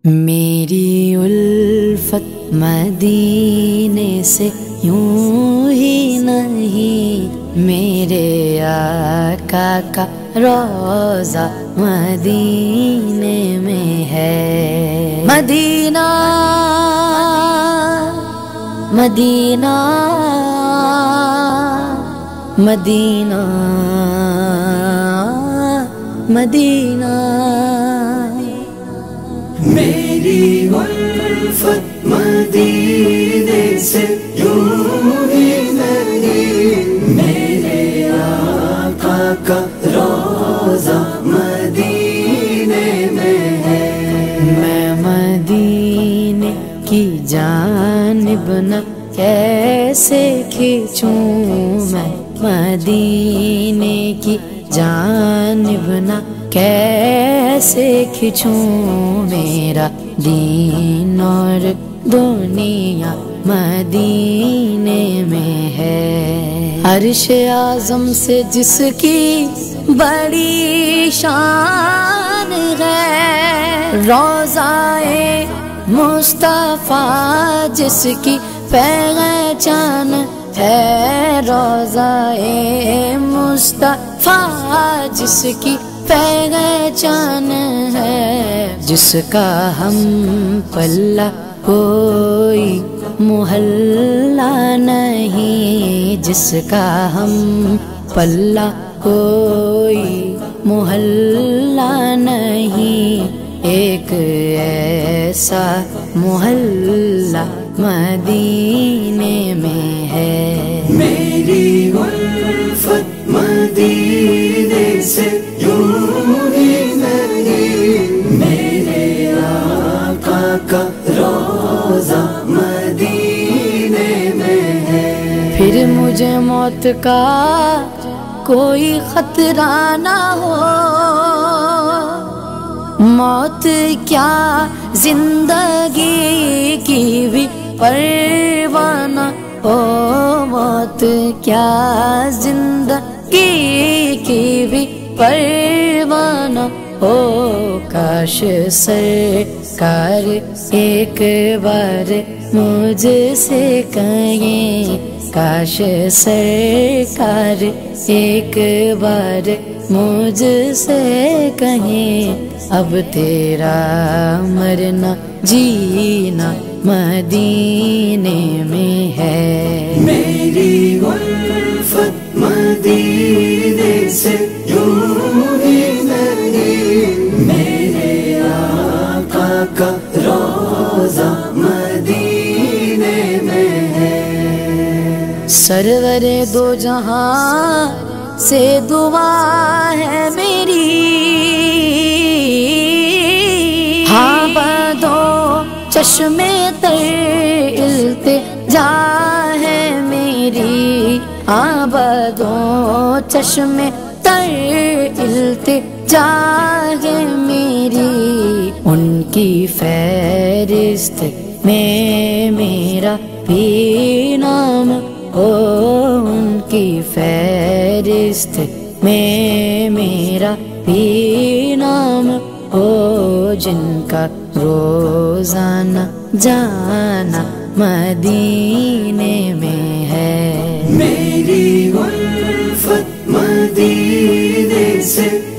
میری الفت مدینے سے یوں ہی نہیں، میرے آقا کا روضہ مدینے میں ہے۔ مدینہ مدینہ مدینہ مدینہ، میری الفت مدینے سے یوں ہی نہیں، میرے آقا کا روضہ مدینے میں ہے۔ میں مدینے کی جانب نہ کیسے کھینچوں، میں مدینے کی جانب نہ کیسے کھینچوں، میرا دین اور دنیا مدینے میں ہے۔ عرش اعظم سے جس کی بڑی شان ہے، روضہ مصطفیٰ جس کی پہچان ہے، روضہ مصطفیٰ جس کی پہچان ہے، جس کا ہم پلہ کوئی محلہ نہیں، جس کا ہم پلہ کوئی محلہ نہیں، ایک ایسا محلہ مدینے میں ہے۔ میری الفت مدینے سے یوں ہی نہیں، میرے آقا کا روضہ مدینے میں ہے۔ پھر مجھے موت کا کوئی خطرہ نہ ہو، موت کیا زندگی کی بھی پرواہ نہ ہو، موت کیا زندگی کی بھی پرواہ نہ ہو، کاش سرکار ایک بار مجھ سے کہیں، کاش سرکار ایک بار مجھ سے کہیں، اب تیرا مرنا جینا مدینے میں ہے۔ میری الفت مدینے سے یوں ہی نہیں، میرے آقا کا روضہ مدینے میں ہے۔ سرور دو جہاں سے دعا ہے میری، ہاں بدو چشمے تر التجا ہے میری، ہاں بدو چشمے تر التجا ہے میری، ان کی فہرست میں میرا بھی نام ہو، ان کی فہرست میں میرا بھی نام ہو، جن کا روزانہ جانا مدینے میں ہے۔ میری الفت مدینے سے